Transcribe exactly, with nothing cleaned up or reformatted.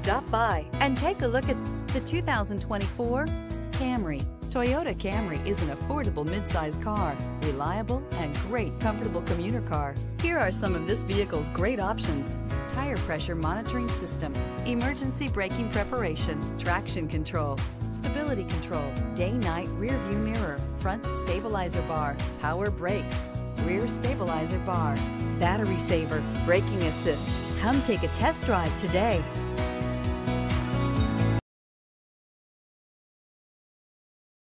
Stop by and take a look at the two thousand twenty-four Camry. Toyota Camry is an affordable midsize car, reliable and great comfortable commuter car. Here are some of this vehicle's great options: tire pressure monitoring system, emergency braking preparation, traction control, stability control, day-night rear view mirror, front stabilizer bar, power brakes, rear stabilizer bar, battery saver, braking assist. Come take a test drive today.